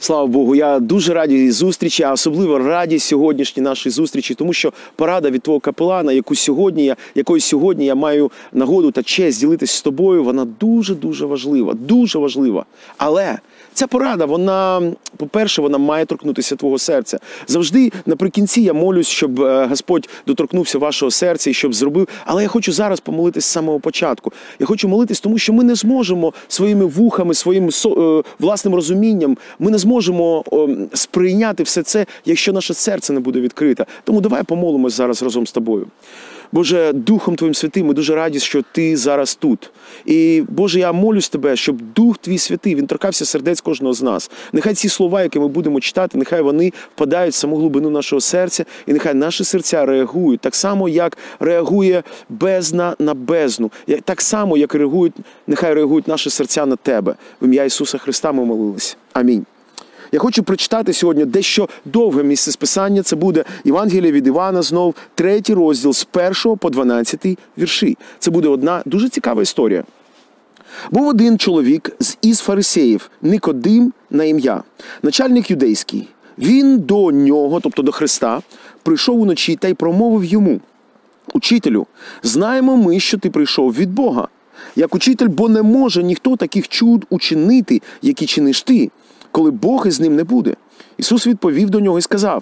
Слава Богу, я дуже радий зустрічі, а особливо радий сьогоднішній нашій зустрічі, тому що порада від твого капелана, якою сьогодні я маю нагоду та честь ділитися з тобою, вона дуже-дуже важлива, дуже важлива. Але ця порада, вона, по-перше, вона має торкнутися твого серця. Завжди наприкінці я молюсь, щоб Господь доторкнувся вашого серця і щоб зробив. Але я хочу зараз помолитись з самого початку. Я хочу молитись, тому що ми не зможемо своїми вухами, своїм власним розумінням, ми не зможемо сприйняти все це, якщо наше серце не буде відкрите. Тому давай помолимось зараз разом з тобою. Боже, Духом Твоїм Святим, ми дуже раді, що Ти зараз тут. І, Боже, я молюсь Тебе, щоб Дух Твій Святий, Він торкався сердець кожного з нас. Нехай ці слова, які ми будемо читати, нехай вони впадають в саму глибину нашого серця, і нехай наші серця реагують так само, як реагує бездна на бездну. Так само, як нехай реагують наші серця на Тебе. В ім'я Ісуса Христа ми молились. Амінь. Я хочу прочитати сьогодні дещо довге місце з Писання. Це буде Євангеліє від Івана, знов 3 розділ з 1 по 12 вірші. Це буде одна дуже цікава історія. Був один чоловік із фарисеїв, Никодим на ім'я, начальник юдейський. Він до нього, тобто до Христа, прийшов уночі та й промовив йому: «Учителю, знаємо ми, що ти прийшов від Бога, як учитель, бо не може ніхто таких чуд учинити, які чиниш ти, коли Бог із ним не буде». Ісус відповів до нього і сказав: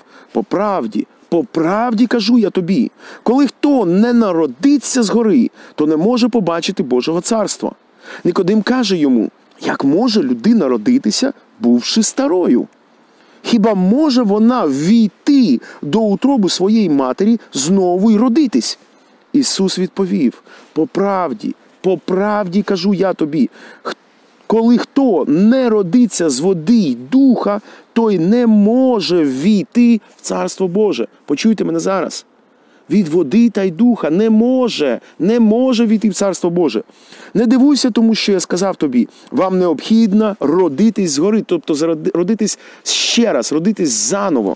по правді кажу я тобі, коли хто не народиться згори, то не може побачити Божого царства. Никодим каже йому: як може людина родитися, бувши старою? Хіба може вона ввійти до утроби своєї матері знову й родитись? Ісус відповів: по правді кажу я тобі, коли хто не родиться з води й духа, той не може ввійти в Царство Боже. Почуйте мене зараз. Від води та й духа не може війти в Царство Боже. Не дивуйся тому, що я сказав тобі. Вам необхідно родитись згори, тобто родитись ще раз, родитись заново.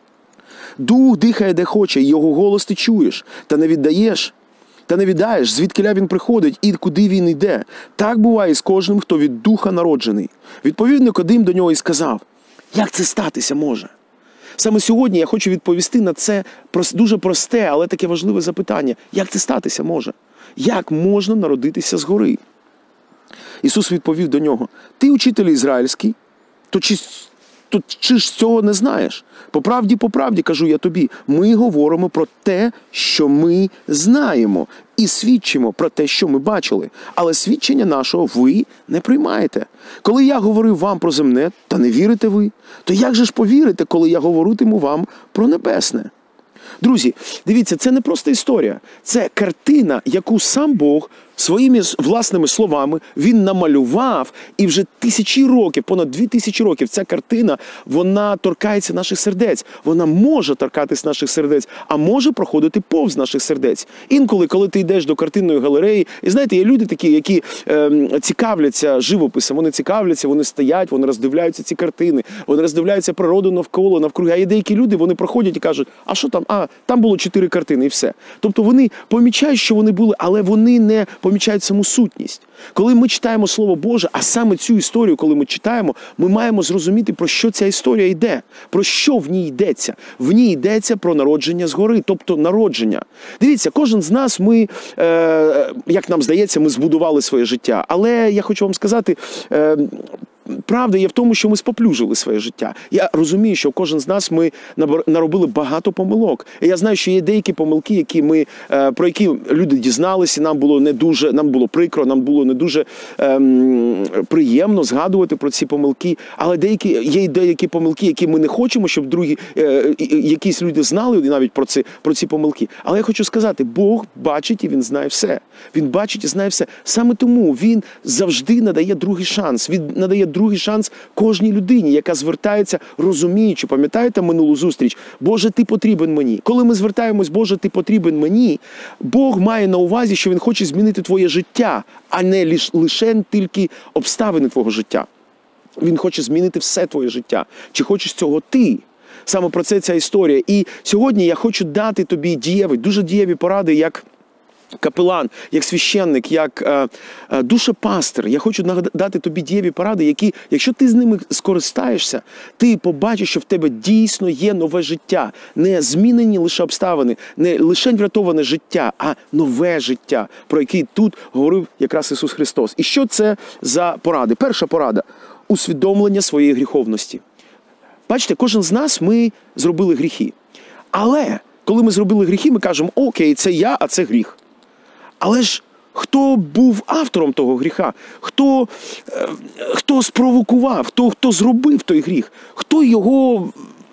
Дух дихає де хоче, його голос ти чуєш, та не віддаєш, звідкиля він приходить і куди він йде. Так буває з кожним, хто від духа народжений. Відповів Никодим до нього і сказав: як це статися може? Саме сьогодні я хочу відповісти на це дуже просте, але таке важливе запитання. Як це статися може? Як можна народитися згори? Ісус відповів до нього: ти учитель ізраїльський, то чи ж цього не знаєш? По правді кажу я тобі, ми говоримо про те, що ми знаємо, і свідчимо про те, що ми бачили. Але свідчення нашого ви не приймаєте. Коли я говорив вам про земне, та не вірите ви, то як же ж повірите, коли я говоритиму вам про небесне? Друзі, дивіться, це не просто історія. Це картина, яку сам Бог своїми власними словами він намалював, і вже тисячі років, понад 2000 років, ця картина, вона торкається наших сердець. Вона може торкатись наших сердець, а може проходити повз наших сердець. Інколи, коли ти йдеш до картинної галереї, і знаєте, є люди такі, які цікавляться живописом, вони стоять, вони роздивляються ці картини, вони роздивляються природу навкруги, а є деякі люди, вони проходять і кажуть: а що там? Там було 4 картини і все. Тобто вони помічають, що вони були, але вони не помічають саму сутність. Коли ми читаємо Слово Боже, а саме цю історію, коли ми читаємо, ми маємо зрозуміти, про що ця історія йде. Про що в ній йдеться? В ній йдеться про народження згори, тобто народження. Дивіться, кожен з нас, як нам здається, ми збудували своє життя. Але я хочу вам сказати, правда є в тому, що ми споплюжили своє життя. Я розумію, що кожен з нас ми наробили багато помилок. І я знаю, що є деякі помилки, про які люди дізналися, нам було прикро, нам було не дуже приємно згадувати про ці помилки. Але є деякі помилки, які ми не хочемо, щоб якісь люди знали навіть про ці помилки. Але я хочу сказати, Бог бачить і Він знає все. Він бачить і знає все. Саме тому Він завжди надає другий шанс. Він надає другий шанс кожній людині, яка звертається, розуміючи, пам'ятаєте минулу зустріч? Боже, ти потрібен мені. Коли ми звертаємось, Боже, ти потрібен мені, Бог має на увазі, що Він хоче змінити твоє життя, а не лише тільки обставини твого життя. Він хоче змінити все твоє життя. Чи хочеш цього ти? Саме про це ця історія. І сьогодні я хочу дати тобі дуже дієві поради, як капелан, як священник, як душепастир, я хочу нагадати тобі дієві поради, які, якщо ти з ними скористаєшся, ти побачиш, що в тебе дійсно є нове життя. Не змінені лише обставини, не лише врятоване життя, а нове життя, про яке тут говорив якраз Ісус Христос. І що це за поради? Перша порада – усвідомлення своєї гріховності. Бачите, кожен з нас, ми зробили гріхи. Але коли ми зробили гріхи, ми кажемо, окей, це я, а це гріх. Але ж хто був автором того гріха? Хто спровокував? Хто зробив той гріх? Хто його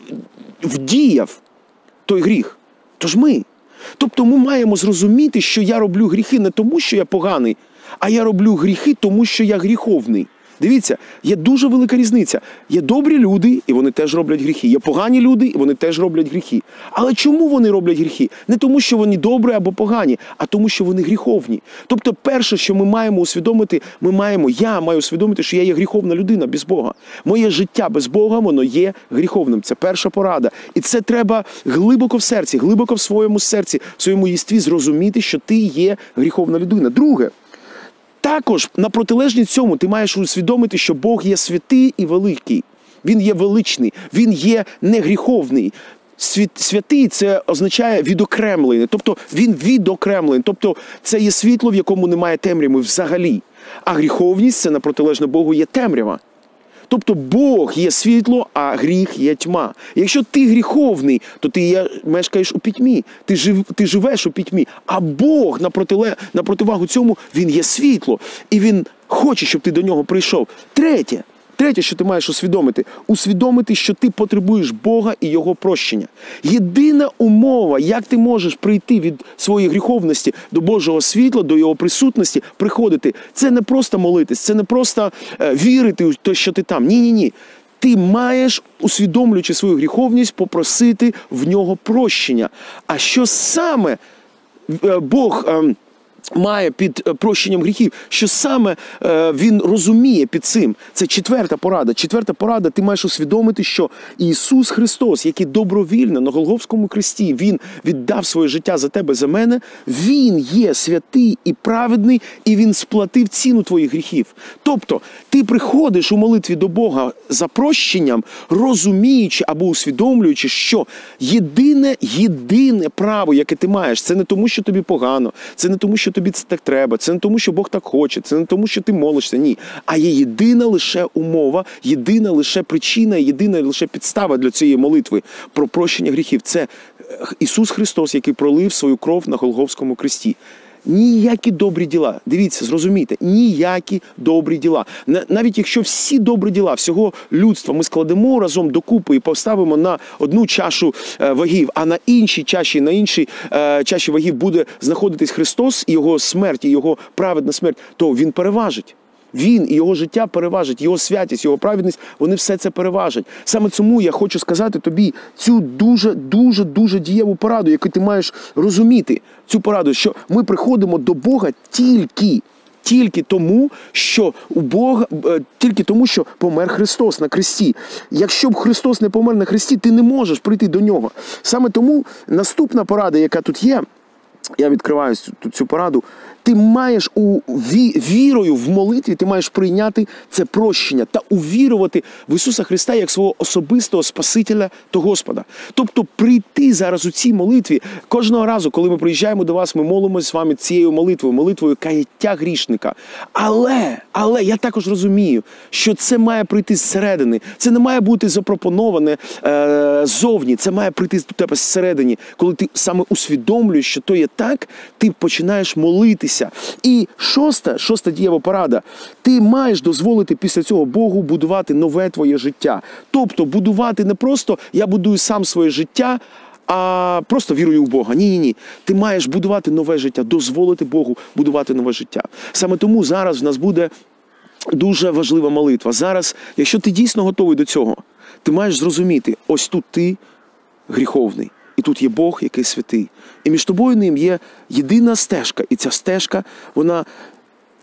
вдіяв, той гріх? Тож ми. Тобто ми маємо зрозуміти, що я роблю гріхи не тому, що я поганий, а я роблю гріхи тому, що я гріховний. Дивіться, є дуже велика різниця. Є добрі люди, і вони теж роблять гріхи. Є погані люди, і вони теж роблять гріхи. Але чому вони роблять гріхи? Не тому, що вони добрі або погані, а тому, що вони гріховні. Тобто перше, що ми маємо усвідомити, я маю усвідомити, що я є гріховна людина без Бога. Моє життя без Бога, воно є гріховним. Це перша порада. І це треба глибоко в серці, глибоко в своєму серці, в своєму єстві зрозуміти, що ти є гріховна людина. Друге, також на протилежність цьому ти маєш усвідомити, що Бог є святий і великий. Він є величний, Він є негріховний. Святий – це означає відокремлений, тобто він відокремлений, тобто це є світло, в якому немає темряви взагалі. А гріховність – це на протилежне Богу є темрява. Тобто Бог є світло, а гріх є тьма. Якщо ти гріховний, то ти мешкаєш у пітьмі, ти живеш у пітьмі. А Бог на противагу цьому, Він є світло. І Він хоче, щоб ти до нього прийшов. Третє, що ти маєш усвідомити, що ти потребуєш Бога і Його прощення. Єдина умова, як ти можеш прийти від своєї гріховності до Божого світла, до Його присутності, приходити, це не просто молитись, це не просто вірити в те, що ти там. Ні. Ти маєш, усвідомлюючи свою гріховність, попросити в Нього прощення. А що саме Бог має під прощенням гріхів, що саме він розуміє під цим. Це четверта порада. Четверта порада, ти маєш усвідомити, що Ісус Христос, який добровільно на Голгофському хресті, Він віддав своє життя за тебе, за мене, Він є святий і праведний, і Він сплатив ціну твоїх гріхів. Тобто, ти приходиш у молитві до Бога за прощенням, розуміючи або усвідомлюючи, що єдине право, яке ти маєш, це не тому, що тобі погано, це не тому, що тобі це так треба, це не тому, що Бог так хоче, це не тому, що ти молишся, ні. А є єдина лише умова, єдина лише причина, єдина лише підстава для цієї молитви про прощення гріхів. Це Ісус Христос, який пролив свою кров на Голгофському хресті. Ніякі добрі діла, дивіться, зрозумійте, ніякі добрі діла. Навіть якщо всі добрі діла всього людства ми складемо разом докупи і поставимо на одну чашу вагів, а на іншій чаші вагів буде знаходитись Христос і Його смерть, і Його праведна смерть, то Він переважить. Він і Його життя переважить, Його святість, Його праведність, вони все це переважать. Саме тому я хочу сказати тобі цю дуже дієву пораду, яку ти маєш розуміти. Цю пораду, що ми приходимо до Бога тільки тому, що помер Христос на хресті. Якщо б Христос не помер на хресті, ти не можеш прийти до Нього. Саме тому наступна порада, яка тут є, я відкриваю цю пораду, ти маєш вірою в молитві, ти маєш прийняти це прощення та увірувати в Ісуса Христа як свого особистого Спасителя та Господа. Тобто прийти зараз у цій молитві, кожного разу, коли ми приїжджаємо до вас, ми молимося з вами цією молитвою каяття грішника. Але я також розумію, що це має прийти зсередини. Це не має бути запропоноване ззовні, це має прийти до тебе зсередині. Коли ти саме усвідомлюєш, що то є так, ти починаєш молитися. І шоста дієва порада. Ти маєш дозволити після цього Богу будувати нове твоє життя. Тобто будувати не просто я будую сам своє життя, а просто вірую в Бога. Ні. Ти маєш будувати нове життя, дозволити Богу будувати нове життя. Саме тому зараз в нас буде дуже важлива молитва. Зараз, якщо ти дійсно готовий до цього, ти маєш зрозуміти, ось тут ти гріховний. І тут є Бог, який святий. І між тобою і ним є єдина стежка. І ця стежка, вона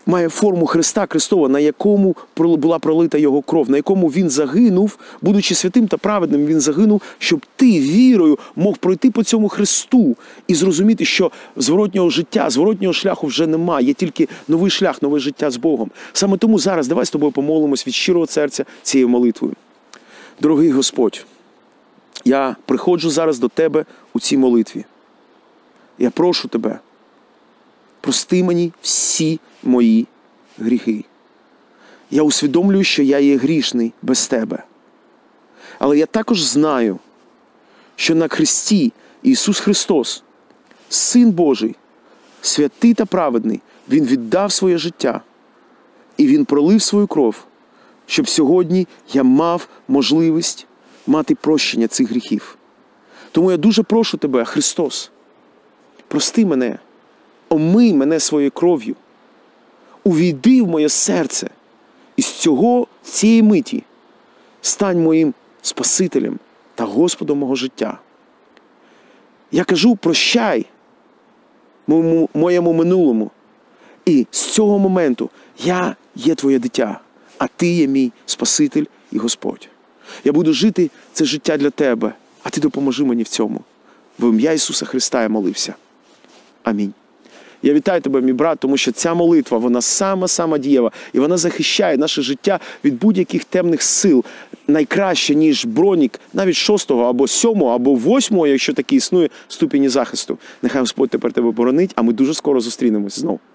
має форму Христа Христова, на якому була пролита Його кров, на якому Він загинув, будучи святим та праведним, Він загинув, щоб ти вірою мог пройти по цьому Христу і зрозуміти, що зворотнього життя, зворотнього шляху вже немає, є тільки новий шлях, нове життя з Богом. Саме тому зараз давай з тобою помолимось від щирого серця цією молитвою. Дорогий Господь, я приходжу зараз до Тебе у цій молитві. Я прошу Тебе, прости мені всі мої гріхи. Я усвідомлюю, що я є грішний без Тебе. Але я також знаю, що на хресті Ісус Христос, Син Божий, святий та праведний, Він віддав своє життя. І Він пролив свою кров, щоб сьогодні я мав можливість мати прощення цих гріхів. Тому я дуже прошу Тебе, Христос, прости мене, омий мене своєю кров'ю, увійди в моє серце і з цієї миті стань моїм Спасителем та Господом мого життя. Я кажу, прощай моєму минулому. І з цього моменту я є Твоє дитя, а Ти є мій Спаситель і Господь. Я буду жити це життя для Тебе, а Ти допоможи мені в цьому. В ім'я Ісуса Христа я молився. Амінь. Я вітаю тебе, мій брат, тому що ця молитва, вона сама дієва, і вона захищає наше життя від будь-яких темних сил. Найкраще, ніж бронік, навіть 6-го, або 7-го, або 8-го, якщо таки існує, ступені захисту. Нехай Господь тепер тебе боронить, а ми дуже скоро зустрінемось знову.